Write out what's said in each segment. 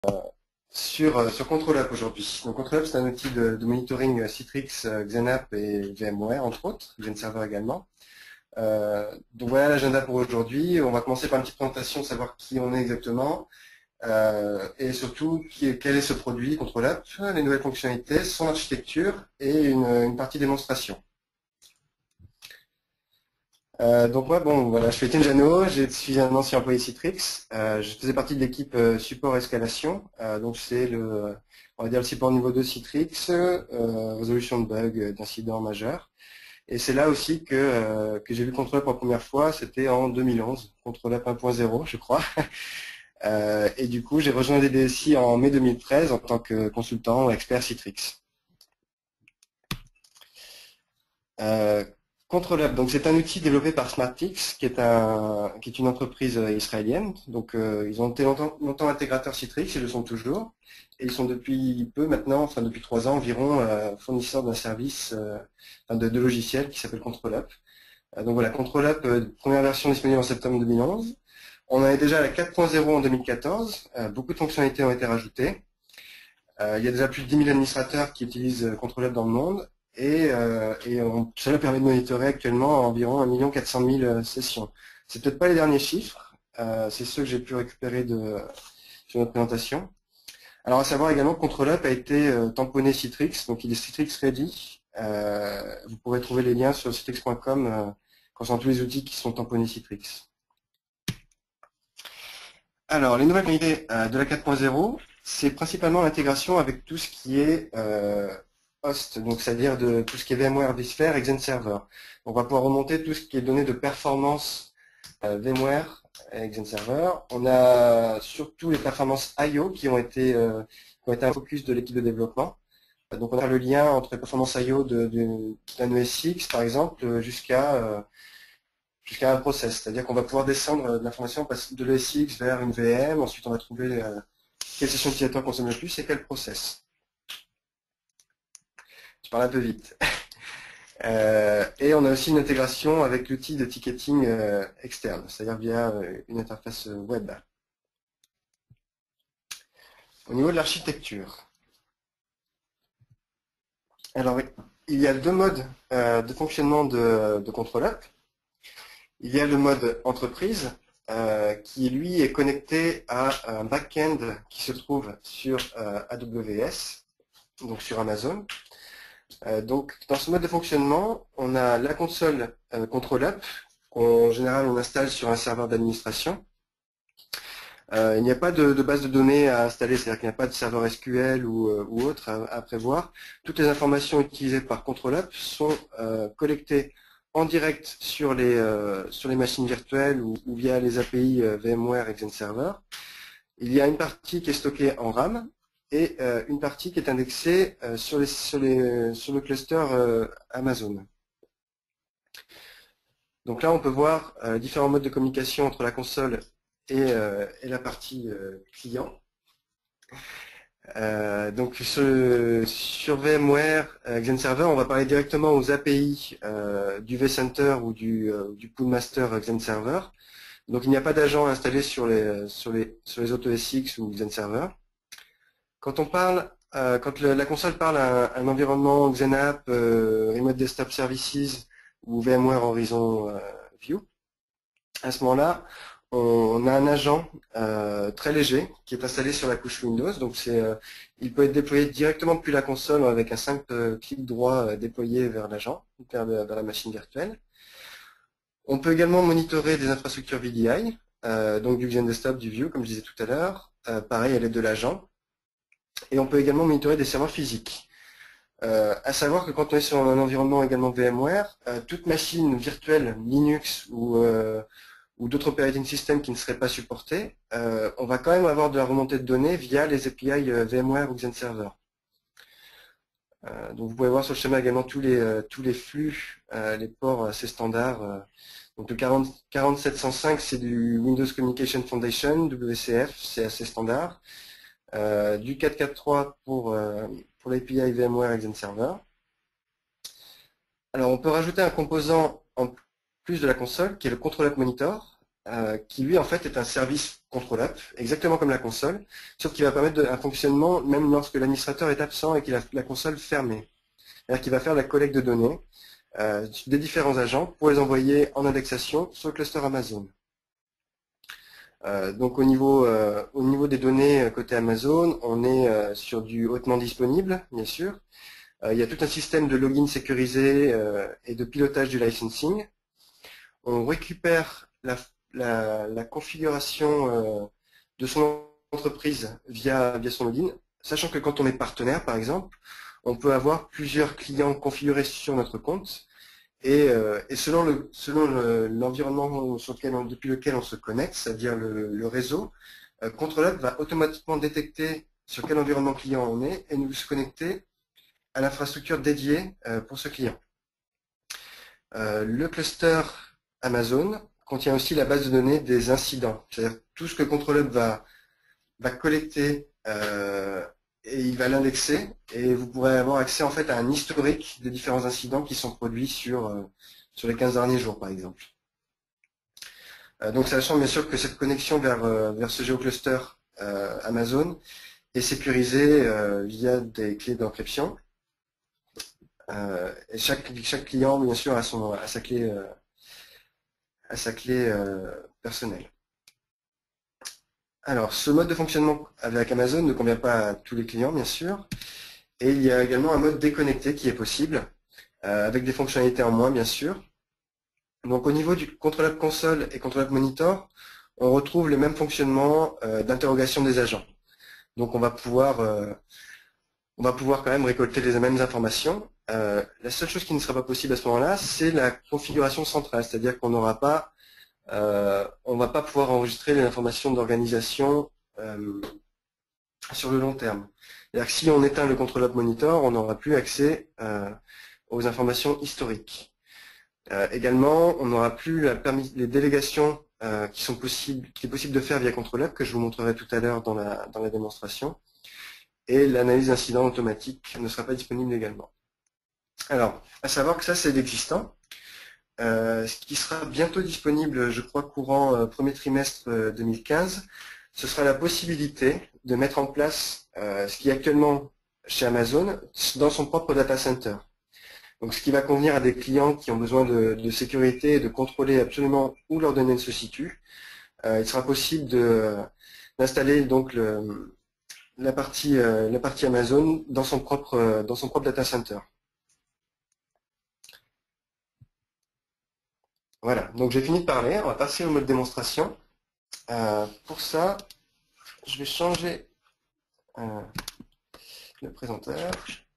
sur ControlUp aujourd'hui. Donc ControlUp, c'est un outil de monitoring Citrix, XenApp et VMware, entre autres, XenServer également. Donc voilà l'agenda pour aujourd'hui. On va commencer par une petite présentation, savoir qui on est exactement, et surtout quel est ce produit, ControlUp, les nouvelles fonctionnalités, son architecture et une partie démonstration. Donc moi, bon, voilà, je suis Étienne Jeannot, je suis un ancien employé Citrix. Je faisais partie de l'équipe support escalation. Donc c'est on va dire le support niveau 2 Citrix, résolution de bugs, d'incidents majeurs. Et c'est là aussi que j'ai vu ControlUp pour la première fois, c'était en 2011, ControlUp 1.0 je crois. Et du coup, j'ai rejoint les DSI en mai 2013 en tant que consultant expert Citrix. Euh, ControlUp, donc c'est un outil développé par Smartix, qui est une entreprise israélienne. Donc ils ont été longtemps intégrateurs Citrix, ils le sont toujours, et ils sont depuis peu maintenant, enfin depuis 3 ans environ, fournisseurs d'un service enfin, de logiciels qui s'appelle ControlUp. Donc voilà, ControlUp, première version disponible en septembre 2011. On en est déjà à la 4.0 en 2014. Beaucoup de fonctionnalités ont été rajoutées. Il y a déjà plus de 10 000 administrateurs qui utilisent ControlUp dans le monde cela permet de monitorer actuellement environ 1 400 000 sessions. C'est peut-être pas les derniers chiffres, c'est ceux que j'ai pu récupérer sur notre présentation. Alors à savoir également que ControlUp a été tamponné Citrix, donc il est Citrix Ready. Vous pourrez trouver les liens sur citrix.com concernant tous les outils qui sont tamponnés Citrix. Alors les nouvelles fonctionnalités de la 4.0, c'est principalement l'intégration avec tout ce qui est host, donc c'est-à-dire de tout ce qui est VMware, vSphere et XenServer. On va pouvoir remonter tout ce qui est données de performance VMware et XenServer. On a surtout les performances I/O qui ont été un focus de l'équipe de développement. Donc on a le lien entre les performances I/O d'un ESX par exemple jusqu'à un process, c'est-à-dire qu'on va pouvoir descendre de l'information de l'ESX vers une VM, ensuite on va trouver quelle session utilisateur consomme le plus et quel process. Je parle un peu vite. Et on a aussi une intégration avec l'outil de ticketing externe, c'est-à-dire via une interface web. Au niveau de l'architecture, alors il y a deux modes de fonctionnement de ControlUp. Il y a le mode entreprise qui lui est connecté à un back-end qui se trouve sur AWS, donc sur Amazon. Donc dans ce mode de fonctionnement, on a la console ControlUp qu'en général on installe sur un serveur d'administration. Il n'y a pas de base de données à installer, c'est-à-dire qu'il n'y a pas de serveur SQL ou autre à prévoir. Toutes les informations utilisées par ControlUp sont collectées en direct sur les machines virtuelles ou via les API VMware et XenServer. Il y a une partie qui est stockée en RAM et une partie qui est indexée sur le cluster Amazon. Donc là, on peut voir différents modes de communication entre la console et la partie client. Donc sur VMware XenServer, on va parler directement aux API du vCenter ou du Poolmaster XenServer. Donc il n'y a pas d'agent installé sur les autres ESX ou XenServer. Quand la console parle à un environnement XenApp, Remote Desktop Services ou VMware Horizon View, à ce moment-là, on a un agent très léger qui est installé sur la couche Windows. Donc il peut être déployé directement depuis la console avec un simple clic droit déployé vers l'agent, vers la machine virtuelle. On peut également monitorer des infrastructures VDI, donc du Xen Desktop, du View, comme je disais tout à l'heure, pareil à l'aide de l'agent. Et on peut également monitorer des serveurs physiques. À savoir que quand on est sur un environnement également VMware, toute machine virtuelle Linux ou d'autres operating systems qui ne seraient pas supportés, on va quand même avoir de la remontée de données via les API VMware ou XenServer. Donc vous pouvez voir sur le schéma également tous les flux, les ports assez standards. Donc le 40705 c'est du Windows Communication Foundation, WCF, c'est assez standard. Du 443 pour l'API VMware et XenServer. Alors on peut rajouter un composant en plus de la console qui est le ControlUp Monitor. qui lui en fait est un service contrôle-up, exactement comme la console, sauf qu'il va permettre un fonctionnement même lorsque l'administrateur est absent et qu'il a la console fermée. C'est-à-dire qu'il va faire la collecte de données des différents agents pour les envoyer en indexation sur le cluster Amazon. Donc au niveau des données côté Amazon, on est sur du hautement disponible, bien sûr. Il y a tout un système de login sécurisé et de pilotage du licensing. On récupère la configuration de son entreprise via son login, sachant que quand on est partenaire, par exemple, on peut avoir plusieurs clients configurés sur notre compte, et selon l'environnement depuis lequel on se connecte, c'est-à-dire le réseau, ControlUp va automatiquement détecter sur quel environnement client on est et nous se connecter à l'infrastructure dédiée pour ce client. Le cluster Amazon contient aussi la base de données des incidents, c'est-à-dire tout ce que ControlUp va collecter et il va l'indexer, et vous pourrez avoir accès en fait à un historique des différents incidents qui sont produits sur les 15 derniers jours, par exemple. Donc sachant bien sûr que cette connexion vers ce géocluster Amazon est sécurisée via des clés d'encryption. Et chaque client, bien sûr, a sa clé personnelle. Alors, ce mode de fonctionnement avec Amazon ne convient pas à tous les clients, bien sûr. Et il y a également un mode déconnecté qui est possible, avec des fonctionnalités en moins, bien sûr. Donc, au niveau du ControlUp Console et ControlUp Monitor, on retrouve les mêmes fonctionnements d'interrogation des agents. Donc, on va pouvoir quand même récolter les mêmes informations. La seule chose qui ne sera pas possible à ce moment-là, c'est la configuration centrale, c'est-à-dire qu'on n'aura pas on ne va pas pouvoir enregistrer les informations d'organisation sur le long terme. C'est-à-dire que si on éteint le ControlUp Monitor, on n'aura plus accès aux informations historiques. Également, on n'aura plus les délégations qu'il est possible de faire via ControlUp, que je vous montrerai tout à l'heure dans la démonstration. Et l'analyse d'incidents automatique ne sera pas disponible également. Alors, à savoir que ça, c'est l'existant. Ce qui sera bientôt disponible, je crois, courant premier trimestre 2015, ce sera la possibilité de mettre en place ce qui est actuellement chez Amazon dans son propre data center. Donc, ce qui va convenir à des clients qui ont besoin de sécurité et de contrôler absolument où leurs données se situent. Il sera possible d'installer donc la partie Amazon dans son propre data center. Voilà, donc j'ai fini de parler, on va passer au mode démonstration. Pour ça, je vais changer le présenteur.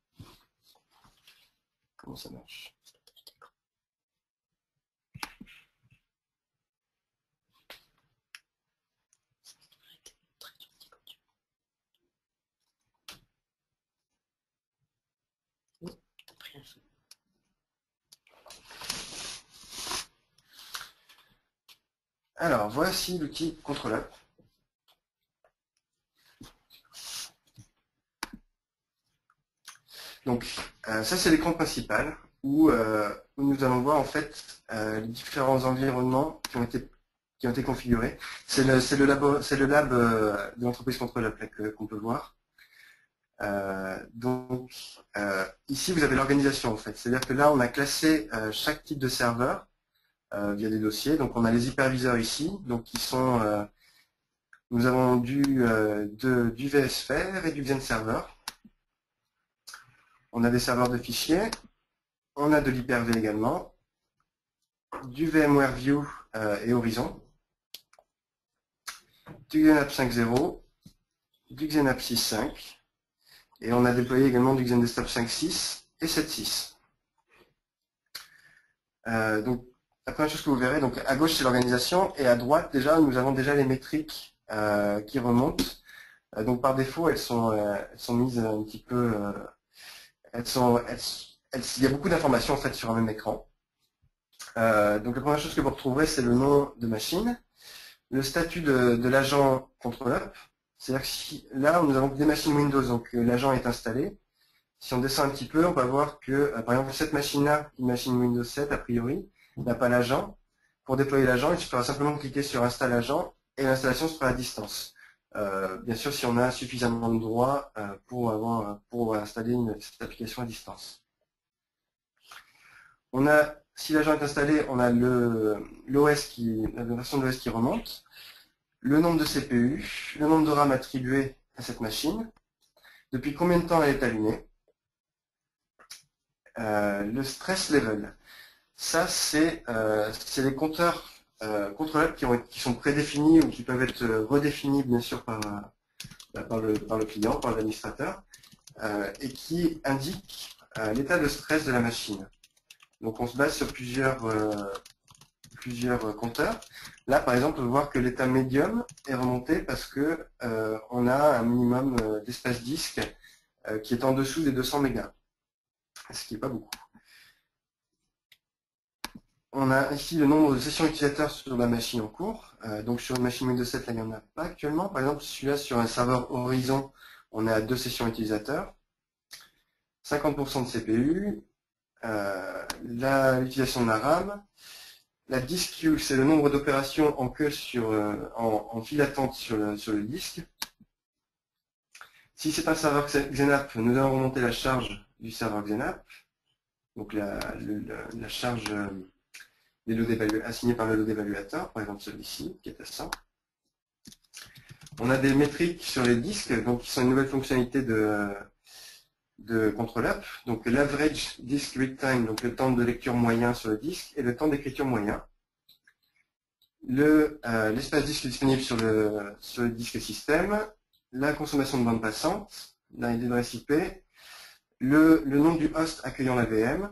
Comment ça marche? Alors, voici l'outil ControlUp. Donc, ça c'est l'écran principal où nous allons voir en fait les différents environnements qui ont été configurés. C'est le lab de l'entreprise ControlUp qu'on peut voir. Ici vous avez l'organisation en fait. C'est-à-dire que là on a classé chaque type de serveur via des dossiers. Donc on a les hyperviseurs ici, donc qui sont nous avons du VSphere et du XenServer. On a des serveurs de fichiers, on a de l'Hyper-V également, du VMware View et Horizon, du XenApp 5.0, du XenApp 6.5, et on a déployé également du XenDesktop 5.6 et 7.6. Donc la première chose que vous verrez, donc à gauche c'est l'organisation, et à droite déjà nous avons déjà les métriques qui remontent. Donc par défaut elles sont mises un petit peu, il y a beaucoup d'informations en fait sur un même écran. Donc la première chose que vous retrouverez, c'est le nom de machine, le statut de l'agent ControlUp. C'est-à-dire que là, nous avons des machines Windows, donc l'agent est installé. Si on descend un petit peu, on va voir que, par exemple, cette machine-là, une machine Windows 7, a priori, n'a pas l'agent. Pour déployer l'agent, il suffira simplement de cliquer sur Install agent et l'installation se fera à distance. Bien sûr, si on a suffisamment de droits pour installer cette application à distance. Si l'agent est installé, on a la version de l'OS qui remonte, le nombre de CPU, le nombre de RAM attribué à cette machine, depuis combien de temps elle est allumée, le stress level. Ça, c'est les compteurs contrôlables qui sont prédéfinis ou qui peuvent être redéfinis, bien sûr, par le client, par l'administrateur, et qui indiquent l'état de stress de la machine. Donc, on se base sur plusieurs compteurs. Là, par exemple, on peut voir que l'état médium est remonté parce que on a un minimum d'espace disque qui est en dessous des 200 mégas, ce qui n'est pas beaucoup. On a ici le nombre de sessions utilisateurs sur la machine en cours. Donc sur une machine Windows 7, là, il n'y en a pas actuellement. Par exemple, celui-là, sur un serveur Horizon, on est à 2 sessions utilisateurs. 50% de CPU. L'utilisation de la RAM. La disk queue, c'est le nombre d'opérations en queue en file d'attente sur le disque. Si c'est un serveur Xenap, nous allons remonter la charge du serveur Xenap. Donc la charge assignée par le load évaluateur, par exemple celui-ci, qui est à 100. On a des métriques sur les disques, donc qui sont une nouvelle fonctionnalité de Control-App. Donc l'average disk read time, donc le temps de lecture moyen sur le disque, et le temps d'écriture moyen. L'espace disque disponible sur le disque système, la consommation de bande passante, l'adresse IP, le nom du host accueillant la VM,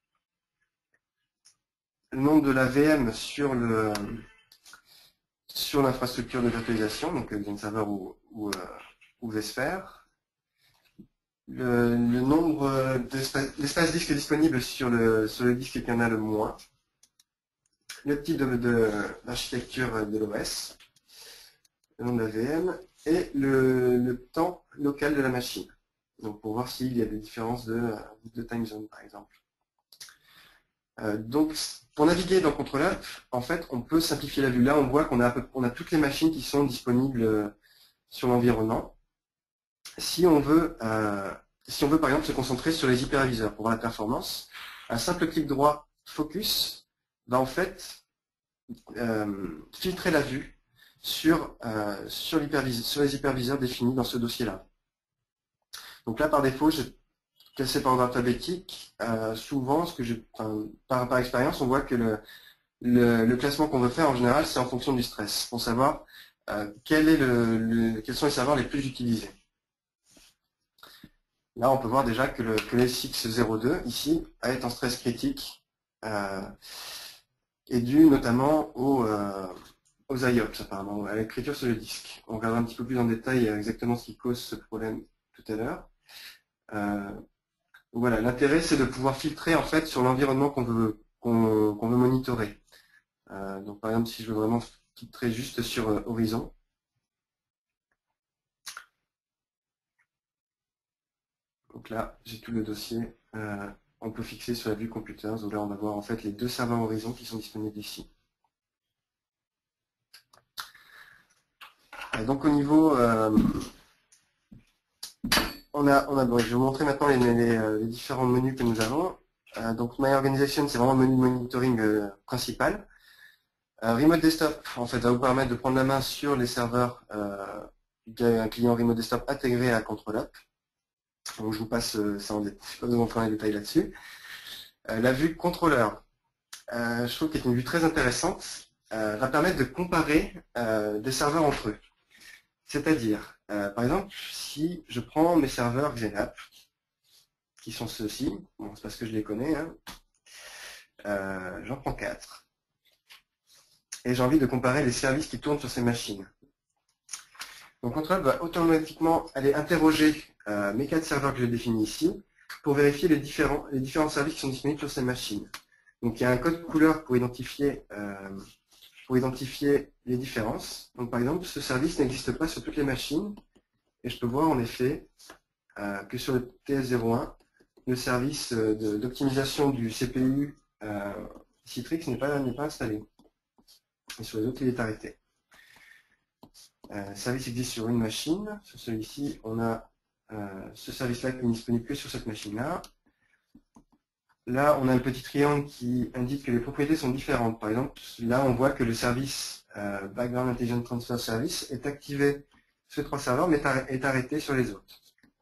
le nom de la VM sur l'infrastructure de virtualisation, donc XenServer ou vSphere, le nombre d'espace disque disponible sur le disque qui en a le moins, le type d'architecture de l'OS, le nom de la VM et le temps local de la machine. Donc pour voir s'il y a des différences de time zone par exemple. Donc pour naviguer dans Control-App, en fait on peut simplifier la vue. Là on voit qu'on a toutes les machines qui sont disponibles sur l'environnement. Si on veut par exemple se concentrer sur les hyperviseurs pour voir la performance, un simple clic droit focus va en fait filtrer la vue sur les hyperviseurs définis dans ce dossier-là. Donc là, par défaut, j'ai classé par ordre alphabétique. Souvent, par expérience, on voit que le classement qu'on veut faire, en général, c'est en fonction du stress, pour savoir quels sont les serveurs les plus utilisés. Là, on peut voir déjà que le SX02, ici, est en stress critique, est dû notamment aux IOPS, apparemment, à l'écriture sur le disque. On regardera un petit peu plus en détail exactement ce qui cause ce problème tout à l'heure. Voilà, l'intérêt c'est de pouvoir filtrer en fait sur l'environnement qu'on veut monitorer. Donc par exemple, si je veux vraiment filtrer juste sur Horizon, donc là j'ai tout le dossier. On peut fixer sur la vue Computers, où là on va voir en fait les 2 serveurs Horizon qui sont disponibles ici. Donc au niveau je vais vous montrer maintenant les différents menus que nous avons. Donc My Organization, c'est vraiment le menu de monitoring principal. Remote Desktop, en fait, va vous permettre de prendre la main sur les serveurs d'un client Remote Desktop intégré à Control-App. Donc je vous passe ça en détail, je n'ai pas besoin d'entrer dans les détails là-dessus. La vue contrôleur, je trouve qu'elle est une vue très intéressante, va permettre de comparer des serveurs entre eux. C'est-à-dire, par exemple, si je prends mes serveurs Xenap, qui sont ceux-ci, bon, c'est parce que je les connais, hein, j'en prends 4. Et j'ai envie de comparer les services qui tournent sur ces machines. Donc Control va automatiquement aller interroger mes 4 serveurs que j'ai définis ici pour vérifier les différents services qui sont disponibles sur ces machines. Donc il y a un code couleur pour identifier les différences. Donc par exemple, ce service n'existe pas sur toutes les machines et je peux voir en effet que sur le TS01, le service d'optimisation du CPU Citrix n'est pas installé. et sur les autres, il est arrêté. Service existe sur une machine. Sur celui-ci, on a ce service-là qui n'est disponible que sur cette machine-là. Là, on a un petit triangle qui indique que les propriétés sont différentes. Par exemple, là, on voit que le service Background Intelligent Transfer Service est activé sur 3 serveurs, mais est arrêté sur les autres.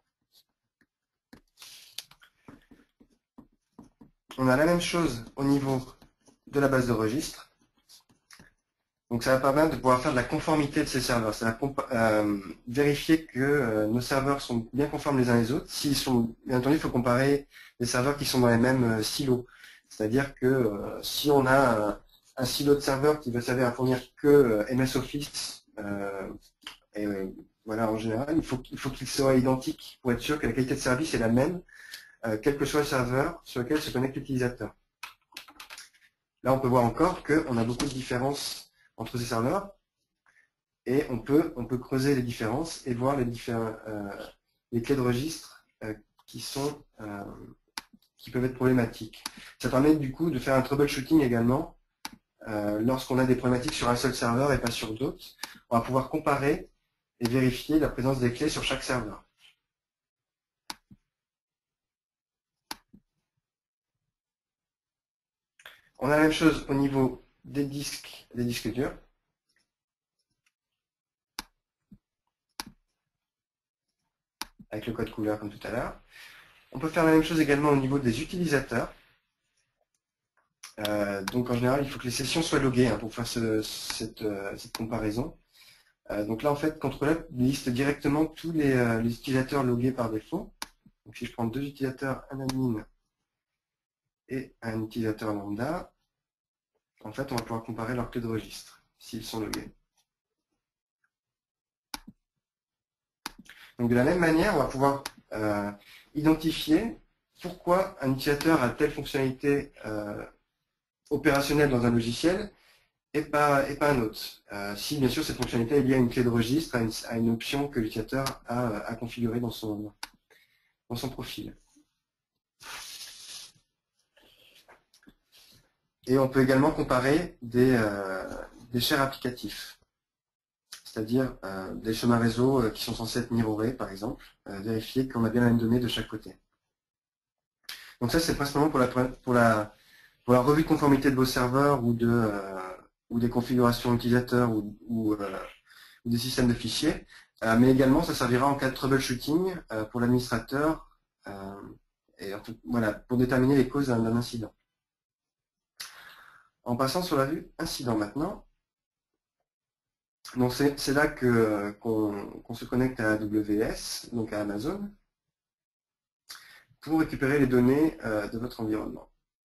On a la même chose au niveau de la base de registre. Donc ça va permettre de pouvoir faire de la conformité de ces serveurs. Ça va vérifier que nos serveurs sont bien conformes les uns les autres. S'ils sont, bien entendu, il faut comparer les serveurs qui sont dans les mêmes silos. C'est-à-dire que si on a un silo de serveur qui va servir à fournir que MS Office, et voilà, en général, il faut qu'il soit identique pour être sûr que la qualité de service est la même, quel que soit le serveur sur lequel se connecte l'utilisateur. Là, on peut voir encore qu'on a beaucoup de différences entre ces serveurs et on peut creuser les différences et voir les clés de registre qui peuvent être problématiques. Ça permet du coup de faire un troubleshooting également lorsqu'on a des problématiques sur un seul serveur et pas sur d'autres. On va pouvoir comparer et vérifier la présence des clés sur chaque serveur. On a la même chose au niveau des disques durs. Avec le code couleur comme tout à l'heure. On peut faire la même chose également au niveau des utilisateurs. Donc en général, il faut que les sessions soient loguées pour faire cette comparaison. Donc là, en fait, Control liste directement tous les utilisateurs logués par défaut. Donc si je prends 2 utilisateurs, un admin et un utilisateur lambda, en fait, on va pouvoir comparer leurs clés de registre, s'ils sont logués. Donc de la même manière, on va pouvoir identifier pourquoi un utilisateur a telle fonctionnalité opérationnelle dans un logiciel et pas un autre. Si bien sûr cette fonctionnalité est liée à une clé de registre, à une option que l'utilisateur a configurée dans son profil. Et on peut également comparer des shares applicatifs, c'est-à-dire des chemins réseau qui sont censés être mirrorés, par exemple, vérifier qu'on a bien la même donnée de chaque côté. Donc ça, c'est principalement pour la revue de conformité de vos serveurs ou des configurations utilisateurs ou des systèmes de fichiers, mais également ça servira en cas de troubleshooting pour l'administrateur et voilà, pour déterminer les causes d'un incident. En passant sur la vue incident maintenant, donc c'est là qu'on se connecte à AWS, donc à Amazon, pour récupérer les données de votre environnement.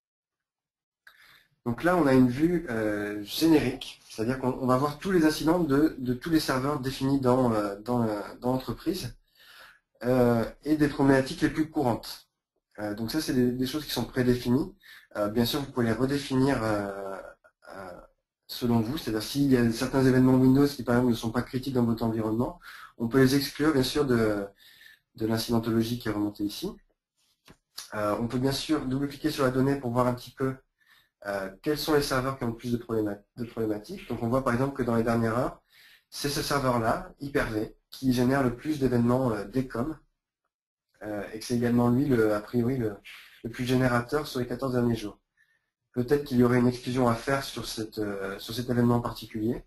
Donc là, on a une vue générique, c'est-à-dire qu'on va voir tous les incidents de tous les serveurs définis dans l'entreprise et des problématiques les plus courantes. Donc ça, c'est des choses qui sont prédéfinies. Bien sûr, vous pouvez les redéfinir selon vous, c'est-à-dire s'il y a certains événements Windows qui, par exemple, ne sont pas critiques dans votre environnement, on peut les exclure, bien sûr, de l'incidentologie qui est remontée ici. On peut bien sûr double-cliquer sur la donnée pour voir un petit peu quels sont les serveurs qui ont le plus de problématiques. Donc on voit par exemple que dans les dernières heures, c'est ce serveur-là, Hyper-V, qui génère le plus d'événements DCOM, et que c'est également lui, a priori, le plus générateur sur les 14 derniers jours. Peut-être qu'il y aurait une exclusion à faire sur cet événement en particulier.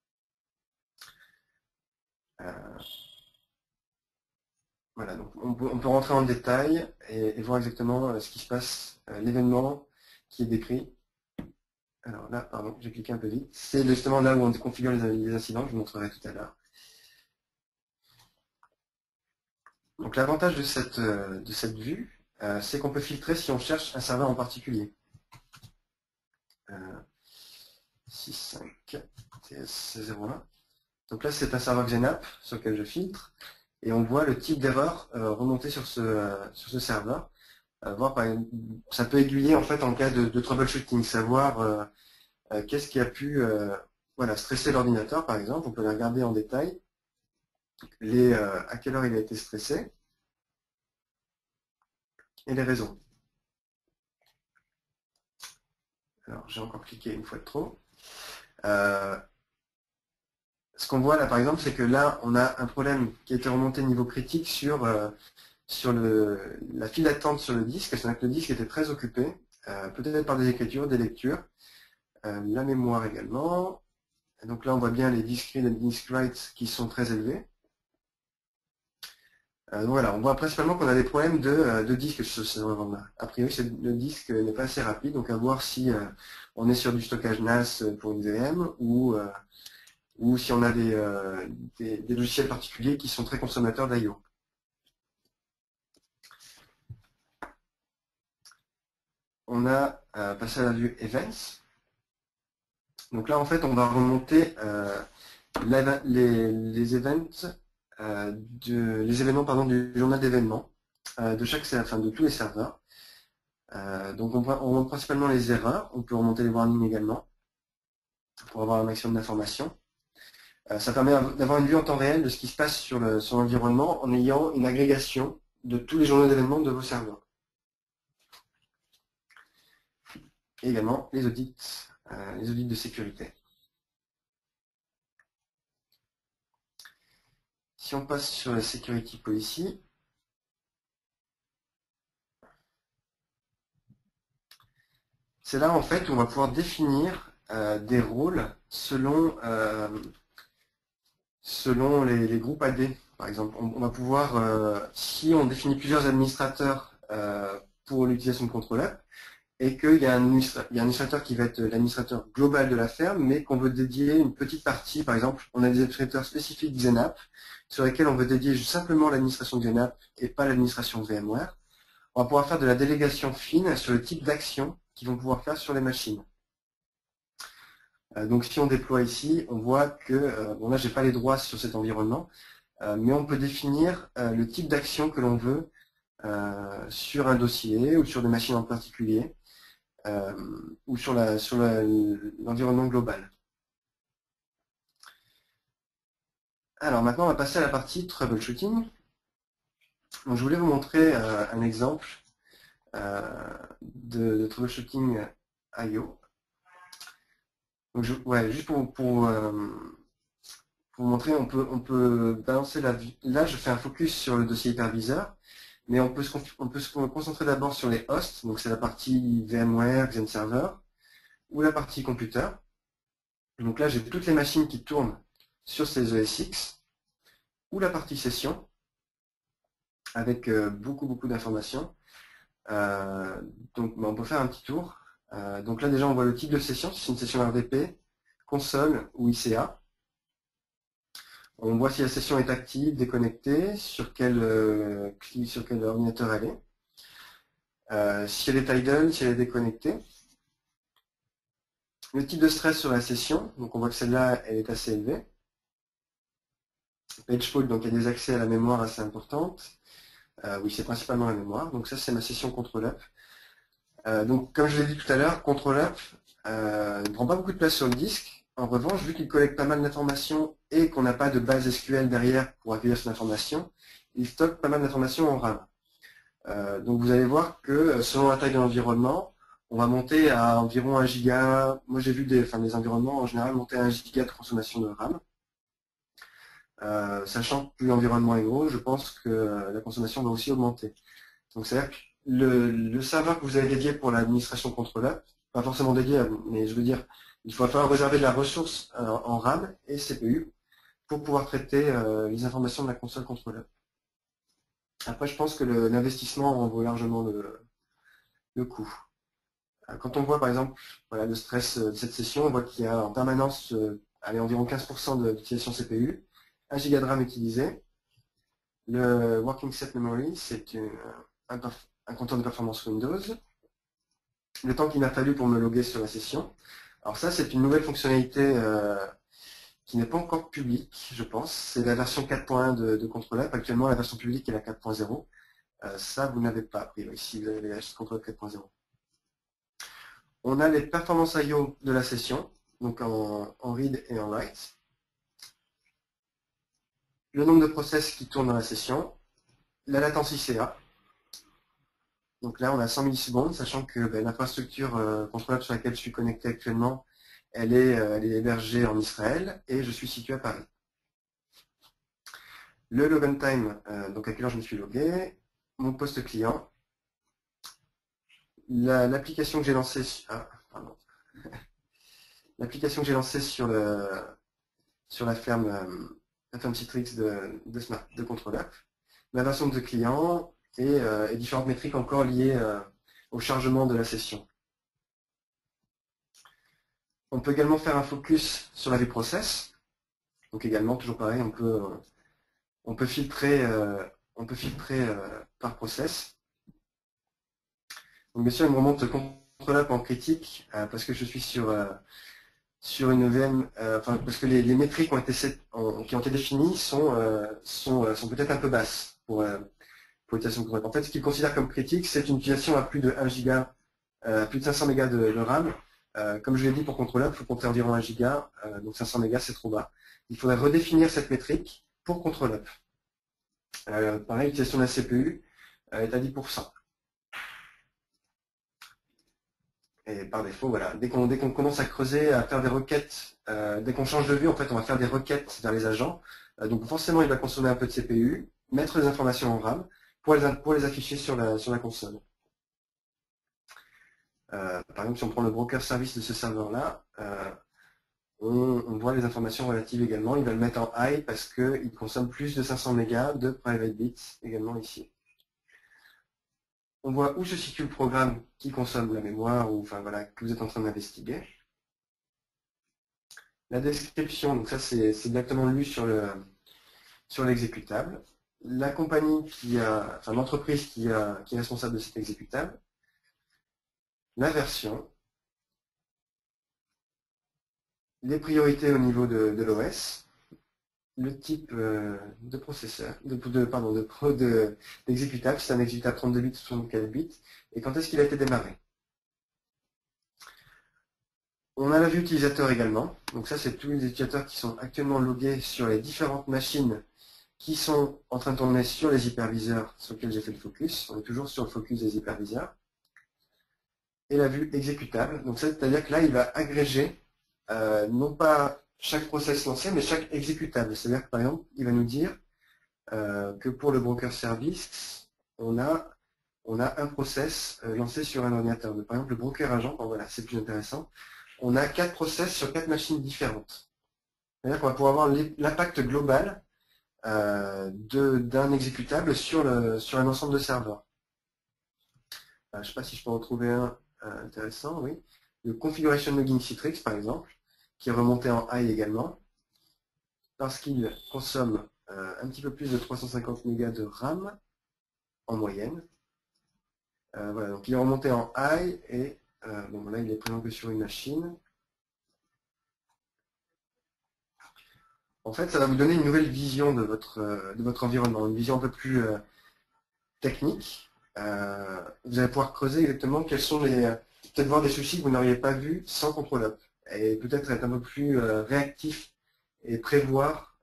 Voilà, donc on peut rentrer en détail et voir exactement ce qui se passe, l'événement qui est décrit. Alors là, pardon, j'ai cliqué un peu vite. C'est justement là où on configure les incidents, je vous montrerai tout à l'heure. Donc l'avantage de cette vue, c'est qu'on peut filtrer si on cherche un serveur en particulier. 6.5 TS01. Donc là, c'est un serveur Xenap sur lequel je filtre. Et on voit le type d'erreur remonter sur ce serveur. Voir, par exemple, ça peut aiguiller en fait en cas de troubleshooting, savoir qu'est-ce qui a pu stresser l'ordinateur, par exemple. On peut les regarder en détail, à quelle heure il a été stressé, et les raisons. Alors, j'ai encore cliqué une fois de trop. Euh, ce qu'on voit là, par exemple, c'est que là, on a un problème qui a été remonté niveau critique sur la file d'attente sur le disque. C'est-à-dire que le disque était très occupé, peut-être par des écritures, des lectures, la mémoire également. Et donc là, on voit bien les disk read et disk write qui sont très élevés. Donc voilà, on voit principalement qu'on a des problèmes de disque sur ces revendeurs. A priori, le disque n'est pas assez rapide, donc à voir si on est sur du stockage NAS pour une VM ou si on a des logiciels particuliers qui sont très consommateurs d'IO. On a passé à la vue Events. Donc là, en fait, on va remonter les events, les événements pardon, du journal d'événements de de tous les serveurs. Donc on remonte principalement les erreurs. On peut remonter les warnings également pour avoir un maximum d'informations. Ça permet d'avoir une vue en temps réel de ce qui se passe sur l'environnement en ayant une agrégation de tous les journaux d'événements de vos serveurs. Et également les audits de sécurité. Si on passe sur la Security Policy, c'est là en fait où on va pouvoir définir des rôles selon les groupes AD. Par exemple, on va pouvoir, si on définit plusieurs administrateurs pour l'utilisation de ControlUp, et qu'il y a un administrateur qui va être l'administrateur global de la ferme, mais qu'on veut dédier une petite partie, par exemple, on a des administrateurs spécifiques XenApp, sur lesquels on veut dédier simplement l'administration de XenApp et pas l'administration VMware. On va pouvoir faire de la délégation fine sur le type d'action qu'ils vont pouvoir faire sur les machines. Donc si on déploie ici, on voit que, bon là j'ai pas les droits sur cet environnement, mais on peut définir le type d'action que l'on veut sur un dossier ou sur des machines en particulier, ou sur l'environnement global. Alors maintenant on va passer à la partie troubleshooting. Donc, je voulais vous montrer un exemple de troubleshooting IO. Donc juste pour vous montrer, on peut balancer la vue. Là, je fais un focus sur le dossier hyperviseur, mais on peut se concentrer d'abord sur les hosts, donc c'est la partie VMware, XenServer, ou la partie computer. Donc là, j'ai toutes les machines qui tournent sur ces ESX, ou la partie session, avec beaucoup d'informations. Donc on peut faire un petit tour. Donc là déjà on voit le type de session, si c'est une session RDP, console ou ICA. On voit si la session est active, déconnectée, sur quel ordinateur elle est, si elle est idle, si elle est déconnectée. Le type de stress sur la session, donc on voit que celle-là elle est assez élevée. Page fault, donc il y a des accès à la mémoire assez importantes. Oui, c'est principalement la mémoire. Donc ça c'est ma session ControlUp. Donc, comme je l'ai dit tout à l'heure, ControlUp ne prend pas beaucoup de place sur le disque. En revanche, vu qu'il collecte pas mal d'informations et qu'on n'a pas de base SQL derrière pour accueillir cette information, il stocke pas mal d'informations en RAM. Donc, vous allez voir que selon la taille de l'environnement, on va monter à environ 1 giga. Moi, j'ai vu des environnements en général monter à 1 giga de consommation de RAM. Sachant que plus l'environnement est gros, je pense que la consommation va aussi augmenter. Donc, c'est-à-dire que le serveur que vous avez dédié pour l'administration ControlUp, pas forcément dédié, mais je veux dire, il va falloir réserver de la ressource en RAM et CPU pour pouvoir traiter les informations de la console ControlUp. Après, je pense que l'investissement en vaut largement le coup. Quand on voit par exemple le stress de cette session, on voit qu'il y a en permanence environ 15% d'utilisation CPU, 1 Go de RAM utilisé. Le Working Set Memory, c'est un compteur de performance Windows. Le temps qu'il m'a fallu pour me loguer sur la session. Alors ça, c'est une nouvelle fonctionnalité qui n'est pas encore publique, je pense. C'est la version 4.1 de ControlUp. Actuellement, la version publique est la 4.0. Ça, vous n'avez pas, a priori, si vous avez la ControlUp 4.0. On a les performances I/O de la session, donc en read et en write. Le nombre de process qui tournent dans la session. La latence ICA. Donc là, on a 100 millisecondes, sachant que l'infrastructure ControlUp sur laquelle je suis connecté actuellement elle est hébergée en Israël et je suis situé à Paris. Le login time, donc à quelle heure je me suis logué, mon poste client, l'application que j'ai lancée, l'application que j'ai lancée sur la ferme Citrix de ControlUp, ma version de client et différentes métriques encore liées au chargement de la session. On peut également faire un focus sur la vue process. Donc également, toujours pareil, on peut filtrer par process. Donc bien sûr, il me remonte ControlUp en critique parce que je suis sur une VM, parce que les métriques qui ont été définies sont peut-être un peu basses pour l'utilisation de ControlUp. En fait, ce qu'il considère comme critique, c'est une utilisation à plus de 1 giga, plus de 500 mégas de RAM. Comme je l'ai dit pour ControlUp, il faut compter environ 1 giga, donc 500 mégas c'est trop bas. Il faudrait redéfinir cette métrique pour ControlUp. Pareil, l'utilisation de la CPU est à 10%. Et par défaut, voilà, dès qu'on commence à creuser, à faire des requêtes, dès qu'on change de vue, en fait, on va faire des requêtes vers les agents. Donc forcément, il va consommer un peu de CPU, mettre les informations en RAM pour les afficher sur la console. Par exemple, si on prend le broker service de ce serveur-là, on voit les informations relatives également. Il va le mettre en high parce qu'il consomme plus de 500 mégas de private bits également ici. On voit où se situe le programme qui consomme la mémoire, ou enfin voilà, que vous êtes en train d'investiguer. La description, donc ça c'est directement lu sur l'exécutable. La compagnie l'entreprise qui est responsable de cet exécutable. La version. Les priorités au niveau de l'OS. Le type de processeur, d'exécutable, c'est un exécutable 32 bits ou 64 bits, et quand est-ce qu'il a été démarré. On a la vue utilisateur également, donc ça c'est tous les utilisateurs qui sont actuellement logués sur les différentes machines qui sont en train de tourner sur les hyperviseurs sur lesquels j'ai fait le focus, on est toujours sur le focus des hyperviseurs. Et la vue exécutable, donc c'est-à-dire que là il va agréger, non pas chaque process lancé, mais chaque exécutable. C'est-à-dire que par exemple, il va nous dire que pour le broker service, on a un process lancé sur un ordinateur. Par exemple, le broker agent, bon, voilà, c'est plus intéressant. On a 4 process sur 4 machines différentes. C'est-à-dire qu'on va pouvoir avoir l'impact global d'un exécutable sur un ensemble de serveurs. Je ne sais pas si je peux en retrouver un intéressant, oui. Le configuration logging Citrix, par exemple, qui est remonté en high également, parce qu'il consomme un petit peu plus de 350 mégas de RAM en moyenne. Voilà, donc il est remonté en high et bon, là il est présent que sur une machine. En fait, ça va vous donner une nouvelle vision de votre environnement, une vision un peu plus technique. Vous allez pouvoir creuser exactement quels sont peut-être voir des soucis que vous n'auriez pas vus sans ControlUp. Et peut-être être un peu plus réactif et prévoir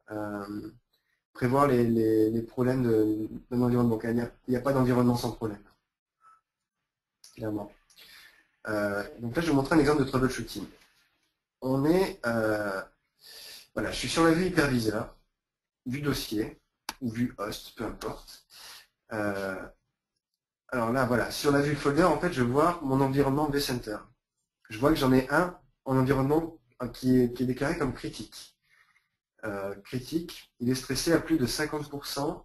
les problèmes d'un environnement. Il n'y a pas d'environnement sans problème, clairement. Donc là, je vais vous montrer un exemple de troubleshooting. Voilà, je suis sur la vue hyperviseur, vue dossier, ou vue host, peu importe. Alors là, voilà, sur la vue folder, en fait, je vois mon environnement vCenter. Je vois que j'en ai un en environnement qui est déclaré comme critique. Critique, il est stressé à plus de 50%.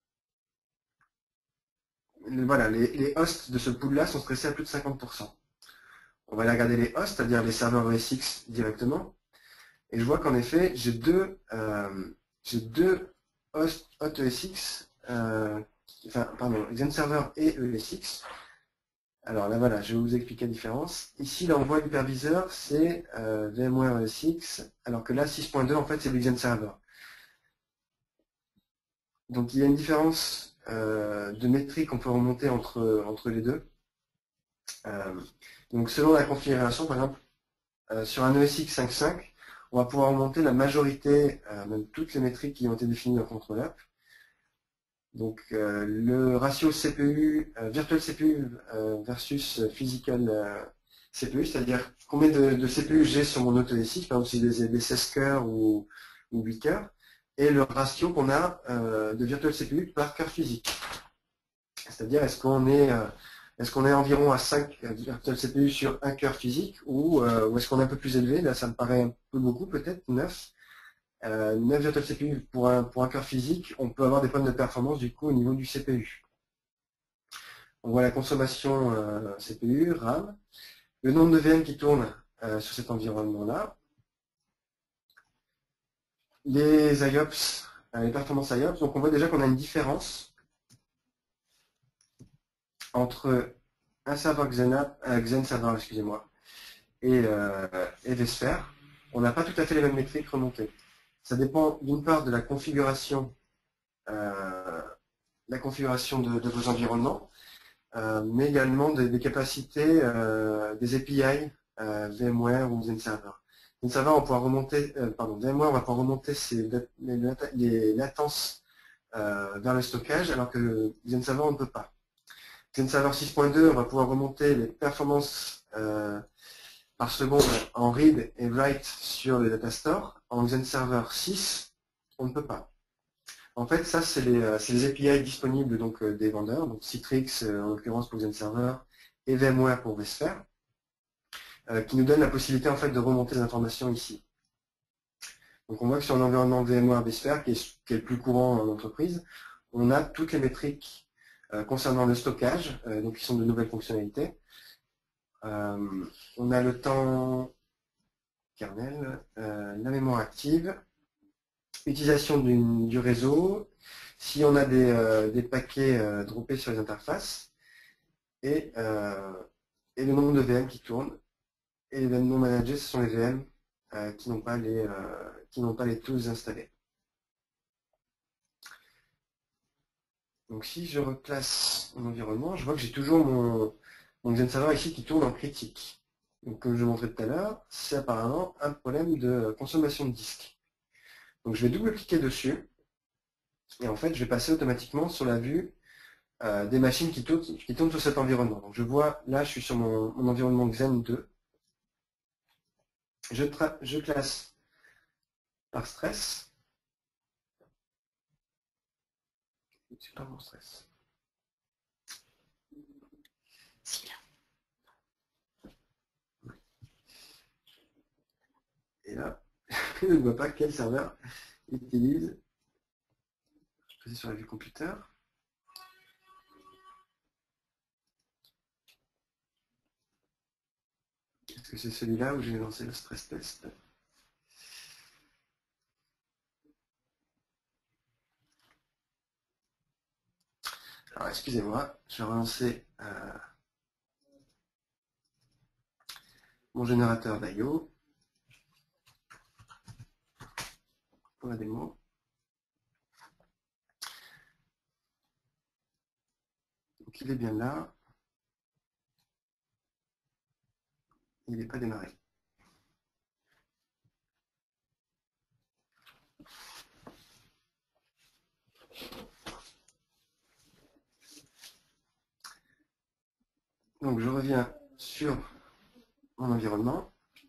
Voilà, les hosts de ce pool-là sont stressés à plus de 50%. On va aller regarder les hosts, c'est-à-dire les serveurs ESX directement. Et je vois qu'en effet, j'ai deux hosts ESX, XenServer et ESX. Alors là, voilà, je vais vous expliquer la différence. Ici, l'envoi hyperviseur, c'est VMware ESX, alors que là, 6.2, en fait, c'est du XenServer. Donc, il y a une différence de métrique qu'on peut remonter entre les deux. Donc, selon la configuration, par exemple, sur un ESX 5.5, on va pouvoir remonter la majorité, même toutes les métriques qui ont été définies dans ControlUp. Donc le ratio CPU, virtual CPU versus physical CPU, c'est-à-dire combien de CPU j'ai sur mon OTSI, par exemple si j'ai des 16 cœurs ou 8 cœurs, et le ratio qu'on a de virtual CPU par cœur physique. C'est-à-dire est-ce qu'on est environ à 5 virtual CPU sur un cœur physique ou est-ce qu'on est un peu plus élevé? Là ça me paraît un peu beaucoup, peut-être 9. 9 virtual CPU pour un cœur physique, on peut avoir des problèmes de performance du coup au niveau du CPU. On voit la consommation CPU, RAM, le nombre de VM qui tournent sur cet environnement-là, les IOPS, les performances IOPS. Donc on voit déjà qu'on a une différence entre un serveur Xen server, excusez-moi, et vSphere. On n'a pas tout à fait les mêmes métriques remontées. Ça dépend d'une part de la configuration de vos environnements, mais également des capacités des API VMware ou XenServer. XenServer, on va pouvoir remonter, VMware, on va pouvoir remonter les latences vers le stockage, alors que XenServer, on ne peut pas. XenServer 6.2, on va pouvoir remonter les performances par seconde en read et write sur le datastore. En XenServer 6, on ne peut pas. En fait, ça, c'est les API disponibles donc, des vendeurs, donc Citrix en l'occurrence pour XenServer et VMware pour vSphere, qui nous donnent la possibilité en fait de remonter les informations ici. Donc on voit que sur l'environnement VMware vSphere, qui est le plus courant en entreprise, on a toutes les métriques concernant le stockage, donc qui sont de nouvelles fonctionnalités. On a le temps kernel, la mémoire active, utilisation du réseau, si on a des paquets droppés sur les interfaces, et le nombre de VM qui tournent. Et les VM non managés, ce sont les VM qui n'ont pas les tools installés. Donc si je reclasse mon environnement, je vois que j'ai toujours mon XenServer ici qui tourne en critique. Donc comme je montrais tout à l'heure, c'est apparemment un problème de consommation de disque. Donc je vais double-cliquer dessus, et en fait je vais passer automatiquement sur la vue des machines qui tournent sur cet environnement. Donc je vois, là je suis sur mon environnement Xen 2. Je classe par stress. C'est pas mon stress. Et là, je ne vois pas quel serveur utilise. Je vais passer sur la vue computer. Est-ce que c'est celui-là où j'ai lancé le stress test? Alors excusez-moi, je vais relancer mon générateur d'IO pour la démo. Donc il est bien là. Il n'est pas démarré. Donc je reviens sur mon environnement.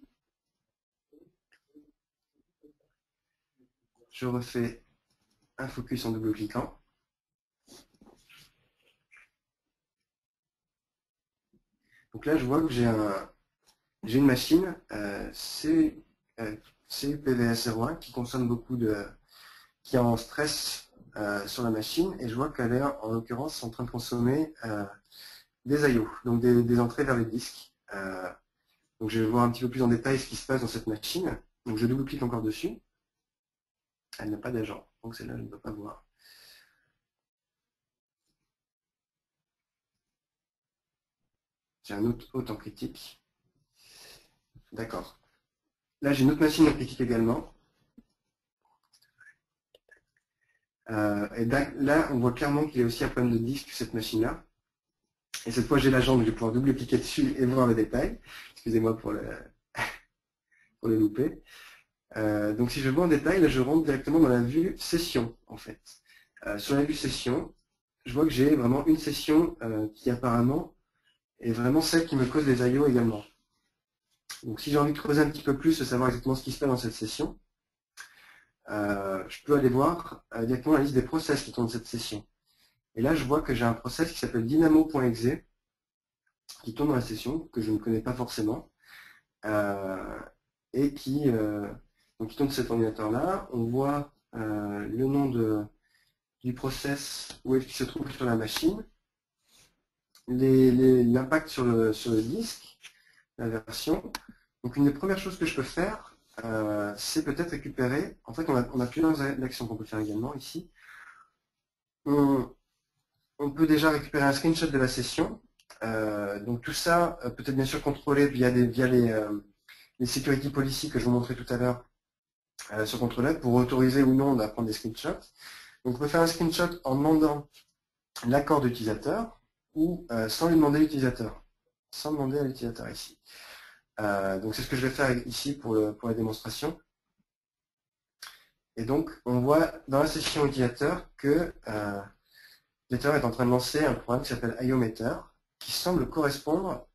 Je refais un focus en double-cliquant. Donc là, je vois que j'ai une machine CUPVS01 qui consomme beaucoup qui est en stress sur la machine, et je vois qu'elle est en l'occurrence en train de consommer des IO, donc des entrées vers les disques. Donc je vais voir un petit peu plus en détail ce qui se passe dans cette machine. Donc je double-clique encore dessus. Elle n'a pas d'agent, donc celle-là je ne peux pas voir. J'ai un autre en critique. D'accord. Là j'ai une autre machine en critique également. Et là on voit clairement qu'il y a aussi un problème de disque sur cette machine-là. Et cette fois j'ai l'agent, donc je vais pouvoir double-cliquer dessus et voir le détail. Excusez-moi pour le louper. Donc si je vois en détail, là je rentre directement dans la vue session en fait. Sur la vue session, je vois que j'ai vraiment une session qui apparemment est vraiment celle qui me cause des IO également. Donc si j'ai envie de creuser un petit peu plus, de savoir exactement ce qui se passe dans cette session, je peux aller voir directement la liste des process qui tournent cette session. Et là, je vois que j'ai un process qui s'appelle dynamo.exe qui tourne dans la session, que je ne connais pas forcément, et donc qui tourne sur cet ordinateur-là. On voit le nom du process où est-ce qu'il se trouve sur la machine, l'impact sur le disque, la version. Donc une des premières choses que je peux faire, c'est peut-être récupérer, en fait on a plusieurs actions qu'on peut faire également ici. On peut déjà récupérer un screenshot de la session. Donc tout ça peut être bien sûr contrôlé via les security policy que je vous montrais tout à l'heure sur contrôleur pour autoriser ou non à prendre des screenshots. Donc on peut faire un screenshot en demandant l'accord de l'utilisateur ou sans lui demander l'utilisateur, sans demander à l'utilisateur ici. Donc c'est ce que je vais faire ici pour la démonstration. Et donc on voit dans la session utilisateur que l'utilisateur est en train de lancer un programme qui s'appelle IOmeter qui semble correspondre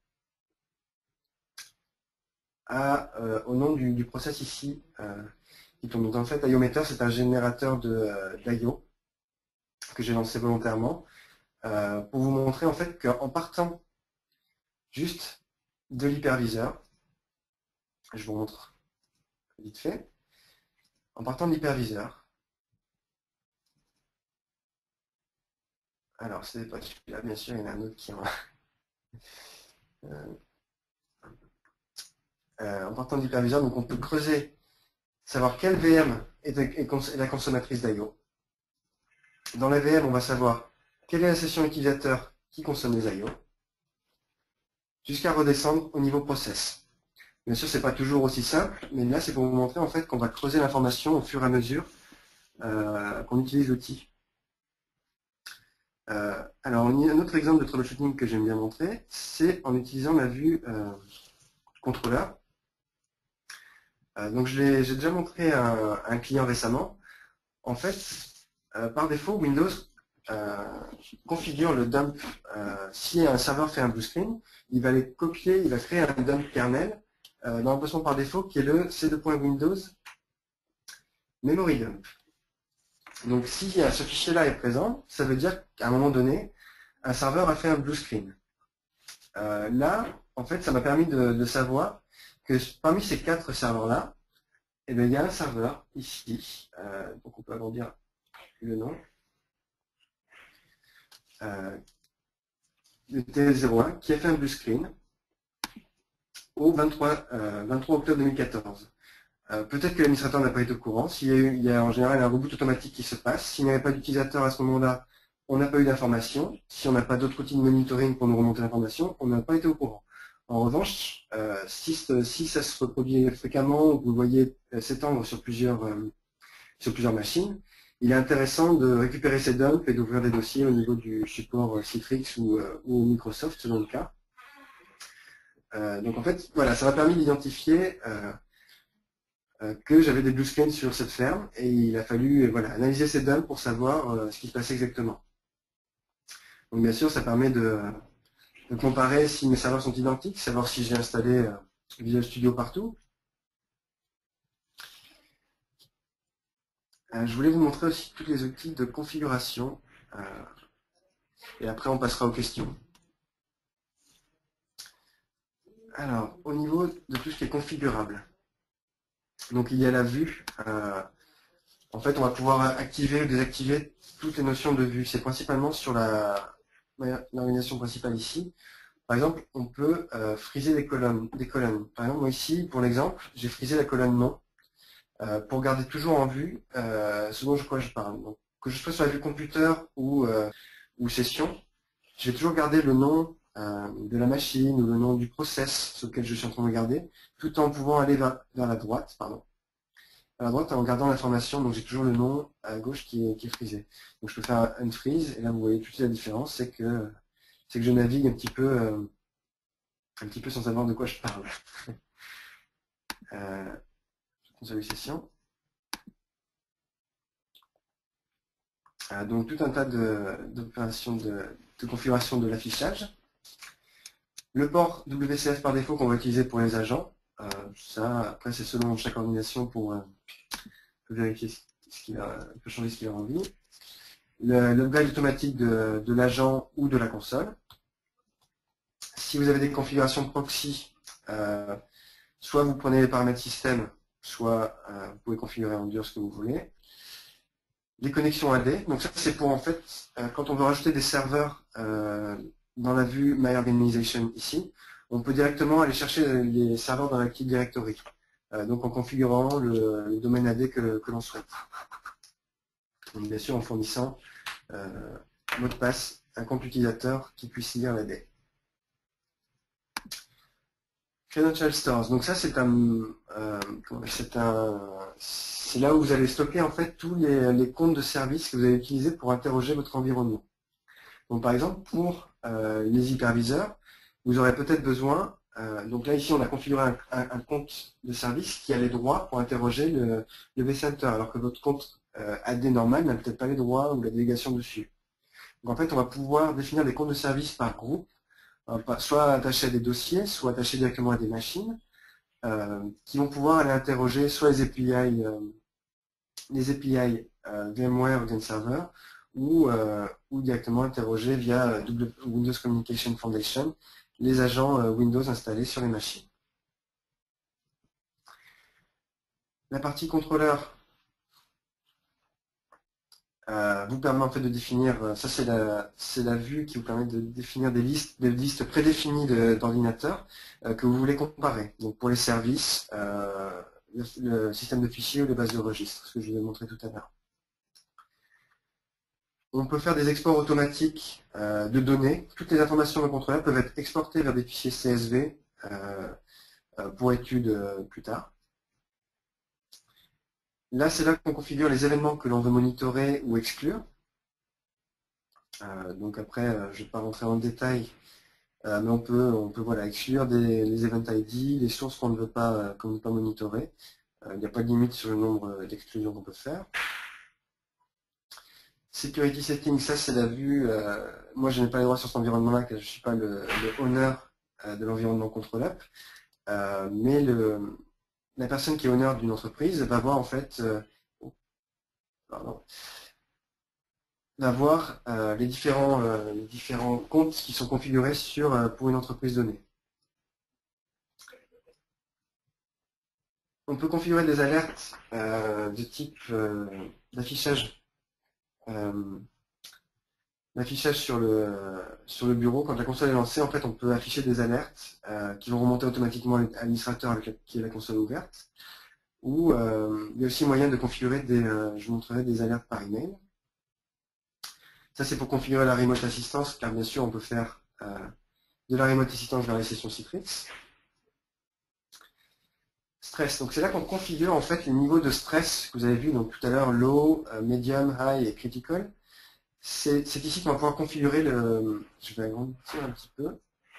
au nom du process ici qui tourne. Donc en fait IOmeter c'est un générateur d'IO que j'ai lancé volontairement pour vous montrer en fait qu'en partant juste de l'hyperviseur, je vous montre vite fait, en partant de l'hyperviseur, alors c'est pas celui-là, bien sûr, il y en a un autre qui en en partant de l'hyperviseur, donc on peut creuser, savoir quelle VM est la consommatrice d'IO. Dans la VM, on va savoir quelle est la session utilisateur qui consomme les IO, jusqu'à redescendre au niveau process. Bien sûr, c'est pas toujours aussi simple, mais là, c'est pour vous montrer en fait qu'on va creuser l'information au fur et à mesure qu'on utilise l'outil. Alors, un autre exemple de troubleshooting que j'aime bien montrer, c'est en utilisant la vue contrôleur. Donc, j'ai déjà montré à un client récemment. En fait, par défaut, Windows configure le dump. Si un serveur fait un blue screen, il va les copier, il va créer un dump kernel dans l'emplacement par défaut qui est le c2.windows memory dump. Donc si ce fichier-là est présent, ça veut dire qu'à un moment donné, un serveur a fait un blue screen. Là, en fait, ça m'a permis de savoir que parmi ces 4 serveurs-là, eh bien, il y a un serveur ici, donc on peut agrandir le nom, le TL01, qui a fait un blue screen au 23 octobre 2014. Peut-être que l'administrateur n'a pas été au courant. Il y a en général un reboot automatique qui se passe. S'il n'y avait pas d'utilisateur à ce moment-là, on n'a pas eu d'information. Si on n'a pas d'autres outils de monitoring pour nous remonter l'information, on n'a pas été au courant. En revanche, si ça se reproduit fréquemment, ou vous le voyez s'étendre sur plusieurs machines, il est intéressant de récupérer ces dumps et d'ouvrir des dossiers au niveau du support Citrix ou Microsoft selon le cas. Donc en fait, voilà, ça m'a permis d'identifier que j'avais des blue screens sur cette ferme et il a fallu analyser ces dumps pour savoir ce qui se passait exactement. Donc bien sûr, ça permet de comparer si mes serveurs sont identiques, savoir si j'ai installé Visual Studio partout. Je voulais vous montrer aussi tous les outils de configuration et après on passera aux questions. Alors, au niveau de tout ce qui est configurable, donc il y a la vue. En fait, on va pouvoir activer ou désactiver toutes les notions de vue. C'est principalement sur l'organisation principale ici. Par exemple, on peut friser des colonnes. Par exemple, moi ici, pour l'exemple, j'ai frisé la colonne nom pour garder toujours en vue ce dont je parle. Donc, que je sois sur la vue computer ou session, je vais toujours garder le nom de la machine ou le nom du process sur lequel je suis en train de regarder, tout en pouvant aller vers la droite, à la droite en regardant l'information, donc j'ai toujours le nom à gauche qui est frisé. Donc je peux faire un unfreeze, et là vous voyez tout de suite la différence, c'est que je navigue un petit peu sans savoir de quoi je parle. Sur les sessions. Donc tout un tas d'opérations de configuration de l'affichage. Le port WCF par défaut qu'on va utiliser pour les agents. Ça, après, c'est selon chaque organisation pour vérifier ce qu'il a, peut changer ce qu'il a envie. L'upgrade automatique de l'agent ou de la console. Si vous avez des configurations proxy, soit vous prenez les paramètres système, soit vous pouvez configurer en dur ce que vous voulez. Les connexions AD, donc ça c'est pour en fait, quand on veut rajouter des serveurs dans la vue My Organization ici, on peut directement aller chercher les serveurs dans l'Active Directory, donc en configurant le domaine AD que l'on souhaite. Donc bien sûr en fournissant mot de passe, un compte utilisateur qui puisse lire l'AD. Credential Stores, donc ça c'est c'est là où vous allez stocker en fait tous les comptes de service que vous allez utiliser pour interroger votre environnement. Donc par exemple pour les hyperviseurs, vous aurez peut-être besoin, donc là ici on a configuré un compte de service qui a les droits pour interroger le vCenter, alors que votre compte AD normal n'a peut-être pas les droits ou la délégation dessus. Donc en fait on va pouvoir définir des comptes de service par groupe, soit attachés à des dossiers, soit attachés directement à des machines, qui vont pouvoir aller interroger soit les API VMware ou GameServer, ou directement interroger via Windows Communication Foundation les agents Windows installés sur les machines. La partie contrôleur vous permet en fait de définir, ça c'est la vue qui vous permet de définir des listes prédéfinies d'ordinateurs que vous voulez comparer. Donc pour les services, le système de fichiers ou les bases de registres, ce que je vous ai montré tout à l'heure. On peut faire des exports automatiques de données. Toutes les informations de contrôleur peuvent être exportées vers des fichiers CSV pour étude plus tard. Là, c'est là qu'on configure les événements que l'on veut monitorer ou exclure. Donc après, je ne vais pas rentrer en détail, mais on peut voilà, exclure les event ID, les sources qu'on ne veut pas monitorer. Il n'y a pas de limite sur le nombre d'exclusions qu'on peut faire. Security Settings, ça c'est la vue. Moi, je n'ai pas les droits sur cet environnement-là, car je ne suis pas le owner de l'environnement contrôlable. Mais la personne qui est owner d'une entreprise va voir en fait, va voir les différents comptes qui sont configurés pour une entreprise donnée. On peut configurer des alertes de type d'affichage sur le bureau. Quand la console est lancée, en fait, on peut afficher des alertes qui vont remonter automatiquement à l'administrateur qui est la console ouverte. Ou il y a aussi moyen de configurer je vous montrerai des alertes par email. Ça, c'est pour configurer la remote assistance, car bien sûr, on peut faire de la remote assistance vers les sessions Citrix. Stress, donc c'est là qu'on configure en fait les niveaux de stress que vous avez vu donc tout à l'heure, low, medium, high et critical. C'est ici qu'on va pouvoir configurer je vais agrandir un petit peu.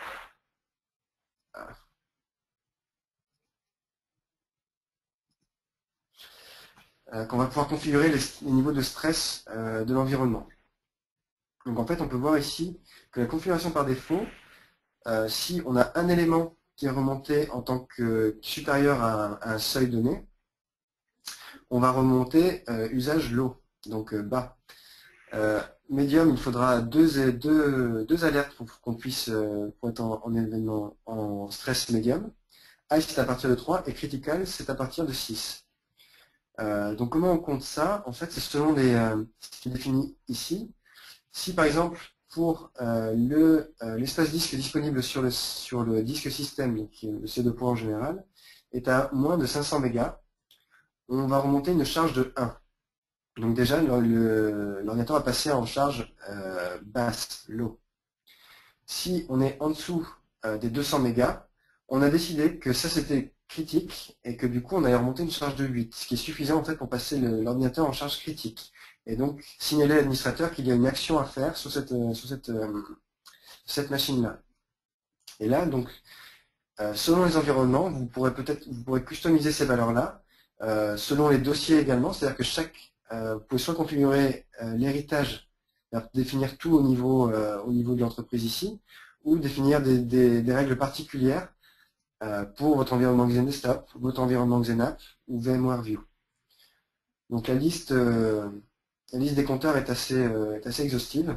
Qu'on va pouvoir configurer les niveaux de stress de l'environnement. Donc en fait, on peut voir ici que la configuration par défaut, si on a un élément qui est remonté en tant que supérieur à un seuil donné, on va remonter usage low, donc bas. Medium, il faudra deux alertes pour qu'on puisse pour être en événement en stress medium. High, c'est à partir de 3 et critical, c'est à partir de 6. Donc comment on compte ça? En fait, c'est selon ce qui est défini ici. Si par exemple, pour l'espace disque disponible sur le disque système, donc le C2 en général, est à moins de 500 mégas, on va remonter une charge de 1. Donc déjà, l'ordinateur va passer en charge basse, low. Si on est en dessous des 200 mégas, on a décidé que ça c'était critique et que du coup on allait remonter une charge de 8, ce qui est suffisant en fait pour passer l'ordinateur en charge critique. Et donc signaler à l'administrateur qu'il y a une action à faire sur cette machine-là. Et là, donc, selon les environnements, vous pourrez customiser ces valeurs-là, selon les dossiers également, c'est-à-dire que vous pouvez soit configurer l'héritage, définir tout au niveau de l'entreprise ici, ou définir des règles particulières pour votre environnement Xen votre environnement XenApp ou VMware View. Donc la liste des compteurs est assez exhaustive.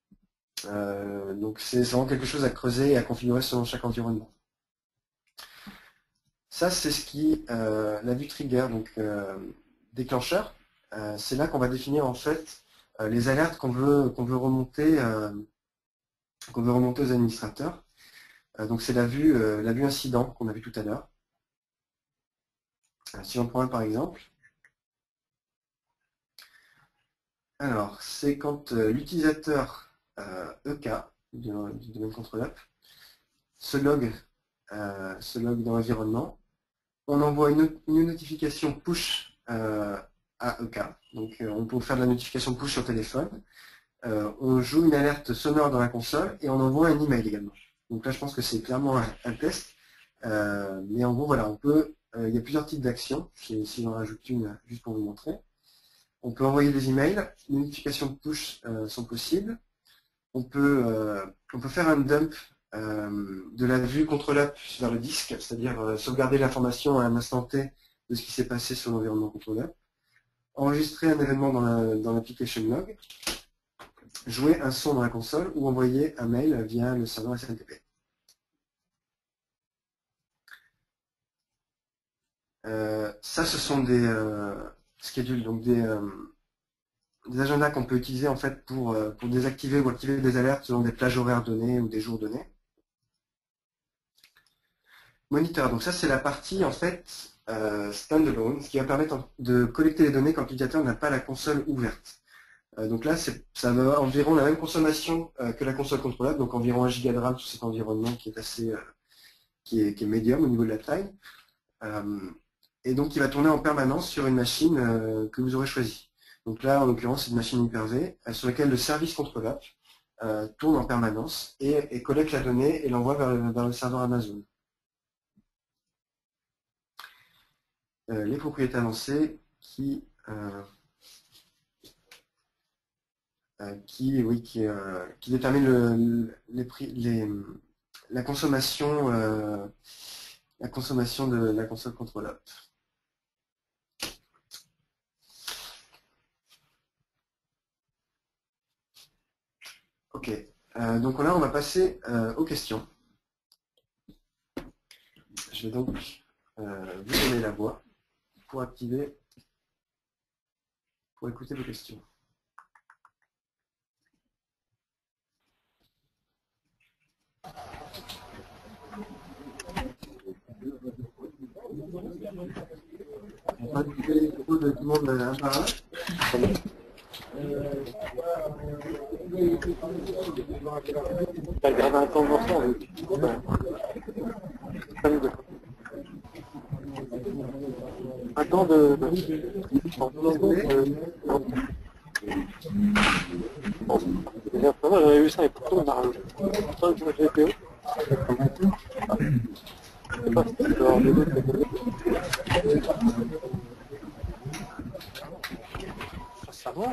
Donc c'est vraiment quelque chose à creuser et à configurer selon chaque environnement. Ça, c'est ce qui, la vue trigger, donc déclencheur. C'est là qu'on va définir en fait les alertes qu'on veut remonter aux administrateurs. Donc c'est la vue incident qu'on a vu tout à l'heure. Si on prend un par exemple, alors c'est quand l'utilisateur EK du domaine control app se log dans l'environnement, on envoie une notification push à EK. Donc on peut faire de la notification push sur téléphone. On joue une alerte sonore dans la console et on envoie un email également. Donc là je pense que c'est clairement un test. Mais en gros voilà, il y a plusieurs types d'actions. Si j'en rajoute une juste pour vous montrer. On peut envoyer des emails, les notifications de push sont possibles. On peut faire un dump de la vue control app vers le disque, c'est-à-dire sauvegarder l'information à un instant T de ce qui s'est passé sur l'environnement control app, enregistrer un événement dans l'application log, jouer un son dans la console ou envoyer un mail via le serveur SMTP. Ça, ce sont des schedules, donc des agendas qu'on peut utiliser en fait pour désactiver ou activer des alertes selon des plages horaires données ou des jours donnés. Moniteur, donc ça c'est la partie en fait standalone, ce qui va permettre de collecter les données quand l'utilisateur n'a pas la console ouverte. Donc là, ça va environ la même consommation que la console contrôlable, donc environ 1 giga de RAM sur cet environnement qui est assez, qui est médium au niveau de la taille. Et donc il va tourner en permanence sur une machine que vous aurez choisie. Donc là, en l'occurrence, c'est une machine Hyper-V sur laquelle le service contrôlable tourne en permanence et collecte la donnée et l'envoie vers le serveur Amazon. Les propriétés avancées qui déterminent la consommation de la console contrôlable. Ok, donc là on va passer aux questions. Je vais donc vous donner la voix pour écouter vos questions. On va écouter les propos de tout le monde un par un. T'as gardé un temps de morceau avec. Un temps de. Moi j'avais vu ça et pourtant on a rajouté 5 GPO. Je sais pas si tu peux avoir des autres. Ça va.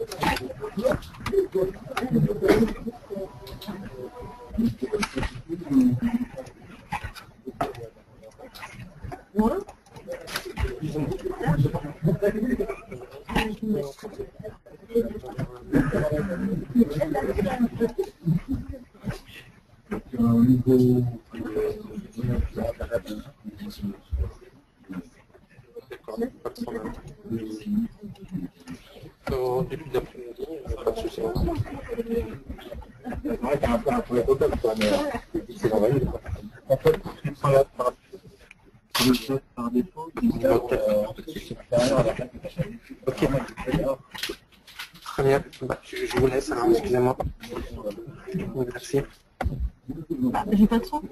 Au début d'après-midi, pas de soucis. C'est vrai qu'il y a un peu un problème total, quoi, mais c'est l'envahir. En fait, tu prends la par le chat par défaut, tu dis Ok. Très bien. Bah, je vous laisse, alors excusez-moi. Merci. J'ai pas de son.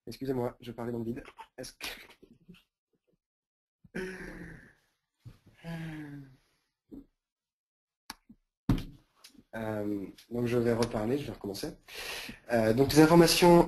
Excusez-moi, je parlais dans le vide. Est-ce que... donc je vais reparler, je vais recommencer. Donc les informations,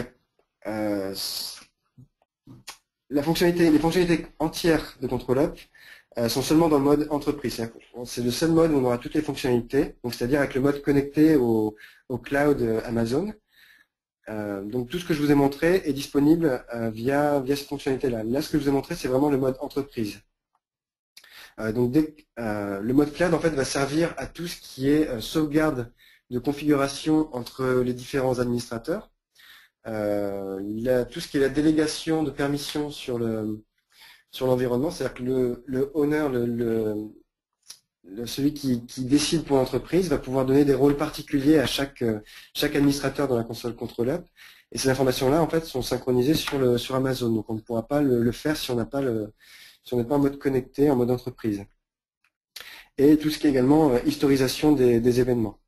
les fonctionnalités entières de ControlUp sont seulement dans le mode entreprise. C'est le seul mode où on aura toutes les fonctionnalités, c'est-à-dire avec le mode connecté au cloud Amazon. Donc tout ce que je vous ai montré est disponible via cette fonctionnalité-là. Là, ce que je vous ai montré, c'est vraiment le mode entreprise. Donc le mode cloud en fait va servir à tout ce qui est sauvegarde de configuration entre les différents administrateurs, tout ce qui est la délégation de permissions sur l'environnement, c'est-à-dire que le owner, celui qui décide pour l'entreprise va pouvoir donner des rôles particuliers à chaque administrateur dans la console ControlUp. Et ces informations-là, en fait, sont synchronisées sur Amazon. Donc, on ne pourra pas le faire si on n'est pas en mode connecté, en mode entreprise. Et tout ce qui est également historisation des événements.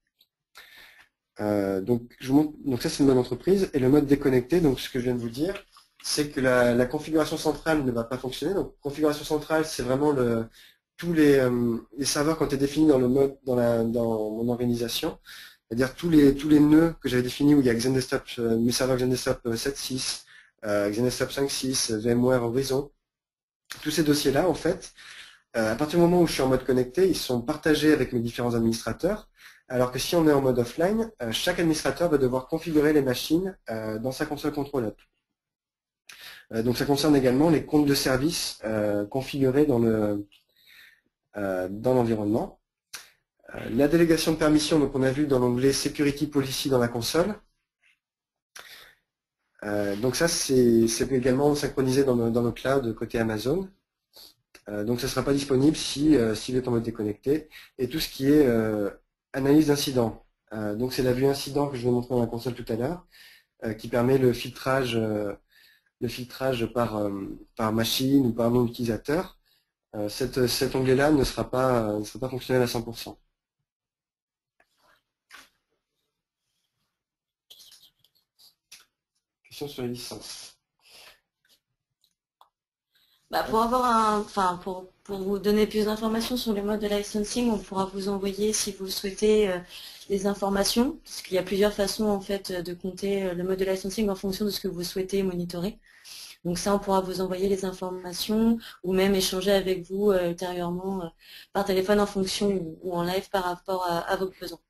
Donc ça, c'est le mode entreprise. Et le mode déconnecté, donc ce que je viens de vous dire, c'est que la configuration centrale ne va pas fonctionner. Donc, configuration centrale, c'est vraiment tous les serveurs qui ont été définis dans mon organisation, c'est-à-dire tous les nœuds que j'avais définis où il y a XenDesktop, mes serveurs XenDesktop 7.6, XenDesktop 5.6, VMware Horizon, tous ces dossiers-là, en fait, à partir du moment où je suis en mode connecté, ils sont partagés avec mes différents administrateurs, alors que si on est en mode offline, chaque administrateur va devoir configurer les machines dans sa console ControlUp. Donc ça concerne également les comptes de service configurés dans l'environnement. La délégation de permission, donc on a vu dans l'onglet Security Policy dans la console. Donc ça, c'est également synchronisé dans nos clouds côté Amazon. Donc ça ne sera pas disponible s'il est en mode déconnecté. Et tout ce qui est analyse d'incidents. Donc c'est la vue incident que je vais montrer dans la console tout à l'heure, qui permet le filtrage par machine ou par nom d'utilisateur. Cet onglet-là ne sera pas fonctionnel à 100%. Question sur les licences. Pour avoir pour vous donner plus d'informations sur les modes de licensing, on pourra vous envoyer, si vous le souhaitez, des informations, parce qu'il y a plusieurs façons en fait de compter le mode de licensing en fonction de ce que vous souhaitez monitorer. Donc ça, on pourra vous envoyer les informations ou même échanger avec vous ultérieurement par téléphone en fonction ou en live par rapport à vos besoins.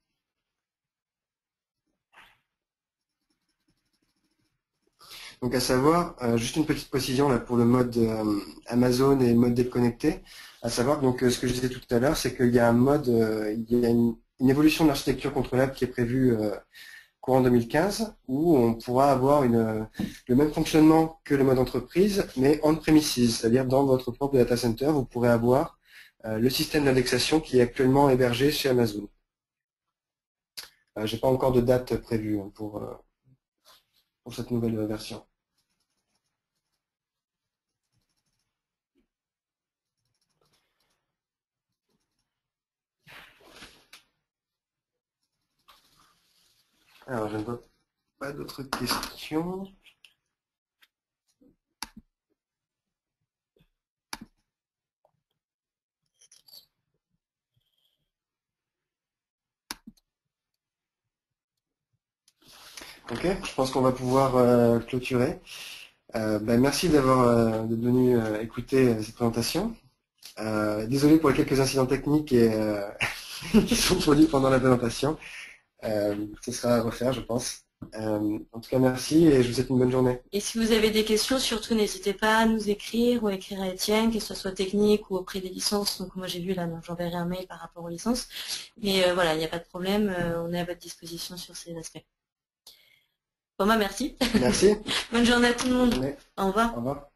Donc à savoir, juste une petite précision là pour le mode Amazon et le mode déconnecté, à savoir donc ce que je disais tout à l'heure, c'est qu'il y a un mode, il y a une évolution de l'architecture ControlUp qui est prévue courant 2015, où on pourra avoir le même fonctionnement que le mode entreprise, mais on-premises, c'est-à-dire dans votre propre data center, vous pourrez avoir le système d'indexation qui est actuellement hébergé chez Amazon. J'ai pas encore de date prévue pour cette nouvelle version. Alors, je ne vois pas d'autres questions. Ok, je pense qu'on va pouvoir clôturer. Merci d'être venu écouter cette présentation. Désolé pour les quelques incidents techniques qui sont produits pendant la présentation. Ce sera à refaire, je pense. En tout cas, merci et je vous souhaite une bonne journée. Et si vous avez des questions, surtout n'hésitez pas à nous écrire ou à écrire à Étienne, que ce soit technique ou auprès des licences. Donc moi j'ai vu là, donc j'enverrai un mail par rapport aux licences. Mais voilà, il n'y a pas de problème, on est à votre disposition sur ces aspects. Bon merci. Merci. Bonne journée à tout le monde. Bonne journée. Au revoir. Au revoir.